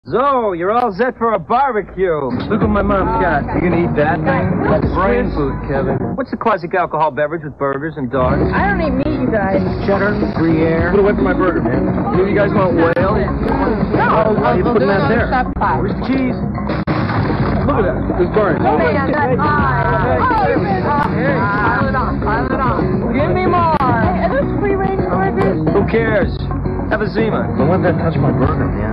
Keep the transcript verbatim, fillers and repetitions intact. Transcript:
So, you're all set for a barbecue. Look what my mom got. You gonna eat that thing? That's brain food, Kevin. What's the classic alcohol beverage with burgers and dogs? I don't eat meat, you guys. Cheddar, Gruyere. Put away from my burger, man. You, you guys want whale? No. Oh, why are you we'll putting that there? Pie. Where's the cheese? Look at that. It's burnt. Oh, man, that's pie. Pile it on, pile it on. Give me more. Hey, are those free range burgers? Who cares? Have a Zima. Don't let that touch my burger, man.